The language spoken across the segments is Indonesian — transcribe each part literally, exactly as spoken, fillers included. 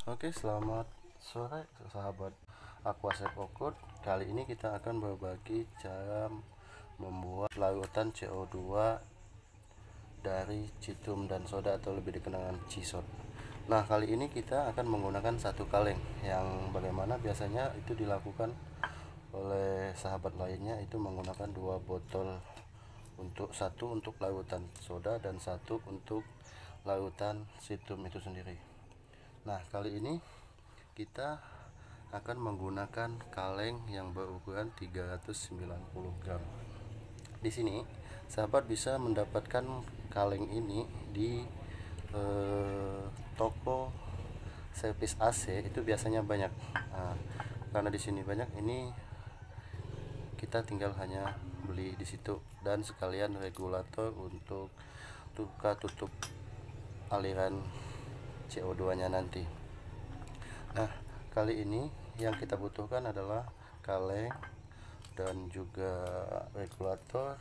Oke, selamat sore sahabat Aquascape Okut. Kali ini kita akan berbagi cara membuat larutan C O dua dari citrun dan soda atau lebih dikenal dengan cisot. Nah, kali ini kita akan menggunakan satu kaleng yang bagaimana biasanya itu dilakukan oleh sahabat lainnya, itu menggunakan dua botol, untuk satu untuk larutan soda dan satu untuk larutan citrun itu sendiri. Nah, kali ini kita akan menggunakan kaleng yang berukuran tiga ratus sembilan puluh gram. Di sini sahabat bisa mendapatkan kaleng ini di eh, toko servis A C, itu biasanya banyak. Nah, karena di sini banyak, ini kita tinggal hanya beli di situ, dan sekalian regulator untuk buka tutup aliran C O dua nya nanti. Nah, kali ini yang kita butuhkan adalah kaleng dan juga regulator.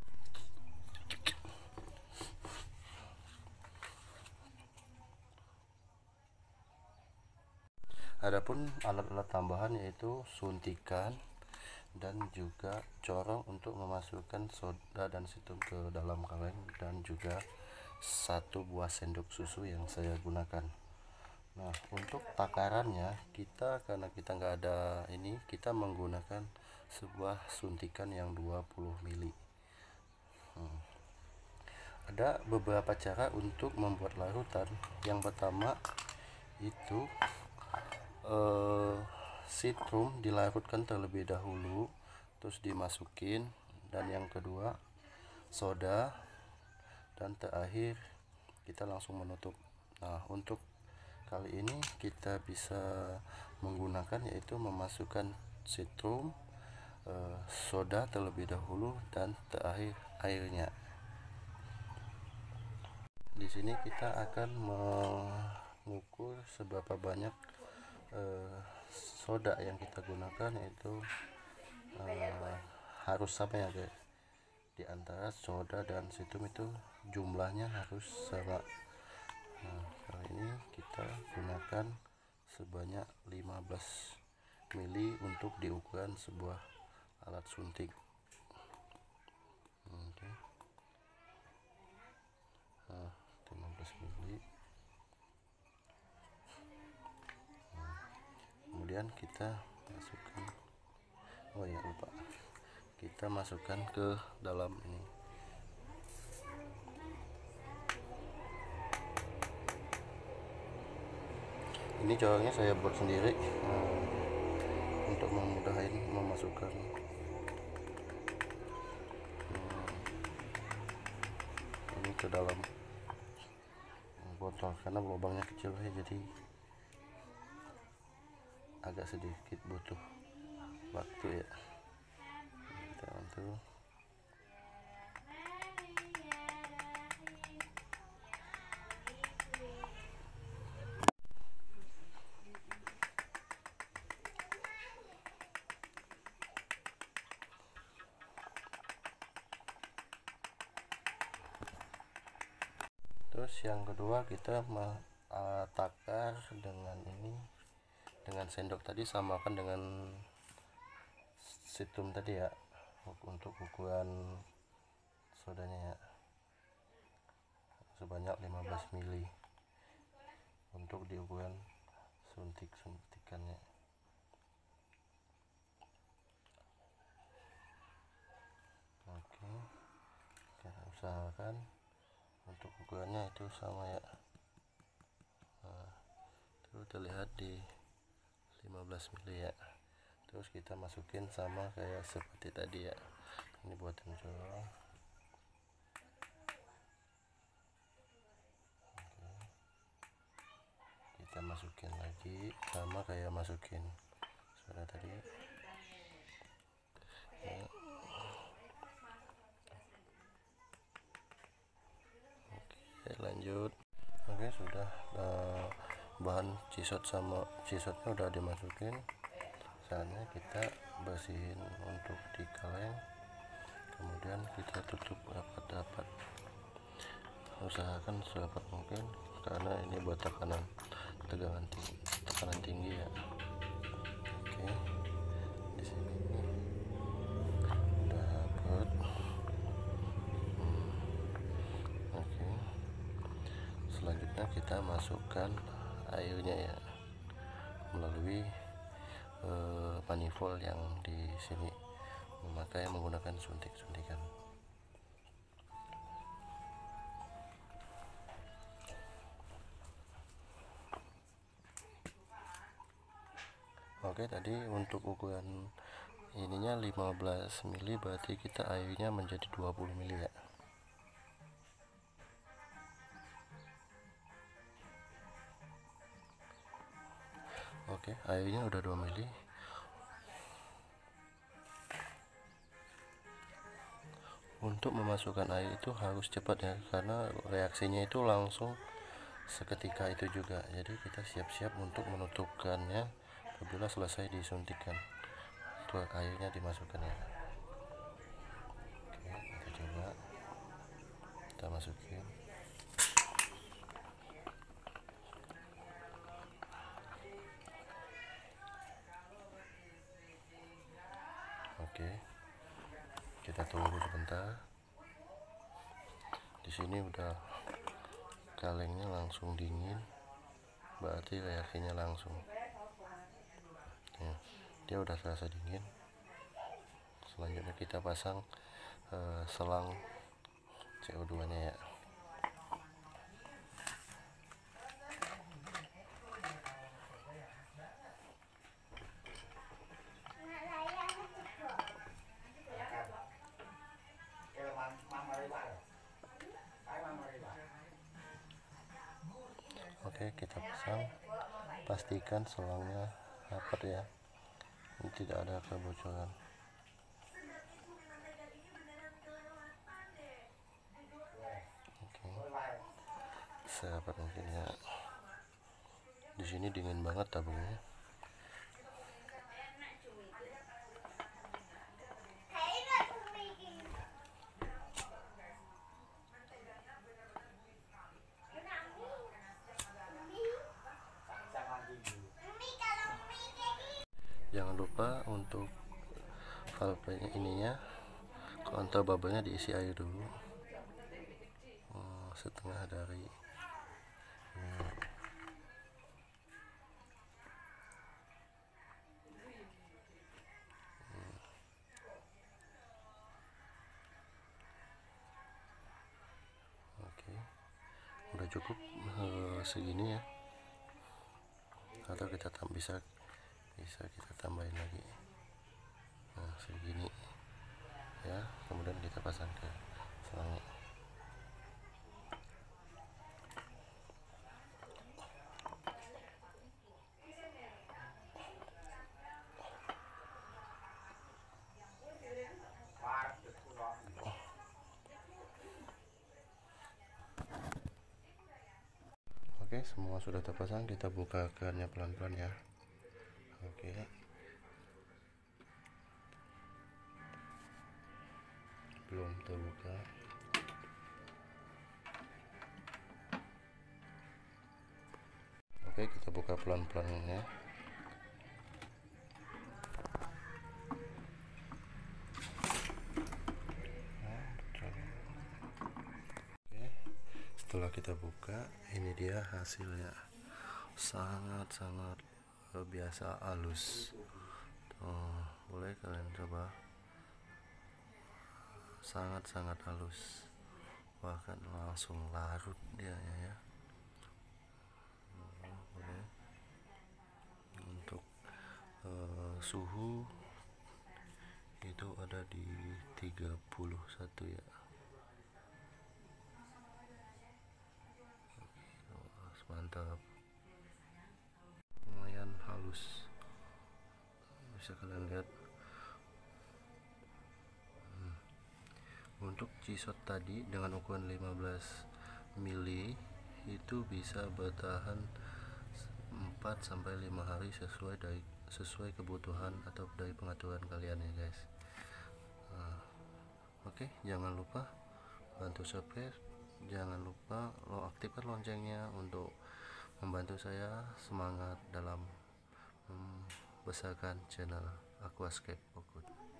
Adapun alat-alat tambahan yaitu suntikan dan juga corong untuk memasukkan soda dan situm ke dalam kaleng, dan juga satu buah sendok susu yang saya gunakan. Nah, untuk takarannya kita, karena kita nggak ada ini, kita menggunakan sebuah suntikan yang dua puluh mili. hmm. Ada beberapa cara untuk membuat larutan. Yang pertama itu eh, citrum dilarutkan terlebih dahulu, terus dimasukin, dan yang kedua soda, dan terakhir kita langsung menutup. Nah, untuk kali ini kita bisa menggunakan yaitu memasukkan citrum, eh, soda terlebih dahulu, dan terakhir airnya. Di sini kita akan mengukur seberapa banyak eh, soda yang kita gunakan, yaitu eh, harus sama ya guys, di antara soda dan citrum itu jumlahnya harus sama. Nah, kali ini kita gunakan sebanyak lima belas mili untuk diukuran sebuah alat suntik. Oke. Nah, lima belas mili. Nah, kemudian kita masukkan, oh ya lupa, kita masukkan ke dalam ini. Ini corongnya saya buat sendiri uh, untuk memudahkan memasukkan uh, ini ke dalam botol, karena lubangnya kecil ya, jadi agak sedikit butuh waktu ya. Kita bantu. Terus yang kedua kita takar dengan ini, dengan sendok tadi, samakan dengan citrum tadi ya, untuk ukuran sodanya ya, sebanyak lima belas mili untuk di ukuran suntik-suntikannya. Oke, kita usahakan untuk ukurannya itu sama ya. Nah, itu terlihat di lima belas mili ya. Terus kita masukin sama kayak seperti tadi ya, ini buatan corong. Oke. Kita masukin lagi sama kayak masukin soda tadi ya. Oke, lanjut. Oke, sudah. Nah, bahan cisot sama cisotnya udah dimasukin. Saatnya kita bersihin untuk di kaleng, kemudian kita tutup rapat-rapat. Usahakan serapat mungkin, karena ini buat tekanan tegangan tinggi. kita masukkan airnya ya melalui eh, manifold yang di sini, memakai menggunakan suntik-suntikan. Oke, tadi untuk ukuran ininya lima belas mili, berarti kita airnya menjadi dua puluh mili ya. Oke, airnya udah dua mili. Untuk memasukkan air itu harus cepat ya, karena reaksinya itu langsung seketika itu juga. Jadi kita siap-siap untuk menutupkannya apabila selesai disuntikan. Itu airnya dimasukkan ya. Oke, kita coba, kita masukin. Oke, kita tunggu sebentar. Di sini udah kalengnya langsung dingin, berarti reaksinya langsung ya, dia udah terasa dingin. Selanjutnya kita pasang eh, selang C O dua nya ya. Oke, kita pasang, pastikan selangnya rapat ya, ini tidak ada kebocoran. Oke, serapat mungkin ya. Di sini dingin banget tabungnya. Jangan lupa untuk valve ininya, kontak bubble-nya diisi air dulu, oh, setengah dari ini. Hmm. Oke, udah cukup uh, segini ya, atau kita tam bisa bisa kita tambahin lagi. Nah, segini ya, kemudian kita pasang ke selangnya. Oke, semua sudah terpasang, kita buka kerannya pelan-pelan ya. Oke, belum terbuka. Oke, kita buka pelan-pelan ya. Oke, setelah kita buka, ini dia hasilnya, sangat-sangat biasa halus. Oh, boleh kalian coba, sangat-sangat halus, bahkan langsung larut dia ya. Boleh. Untuk uh, suhu itu ada di tiga puluh satu ya. Mantap, lumayan halus, bisa kalian lihat. hmm. Untuk G-Shot tadi dengan ukuran lima belas mili itu bisa bertahan empat sampai lima hari sesuai dari sesuai kebutuhan atau dari pengaturan kalian ya guys. Nah, oke, jangan lupa bantu subscribe, jangan lupa lo aktifkan loncengnya untuk membantu saya semangat dalam membesarkan channel Aquascape Pokut.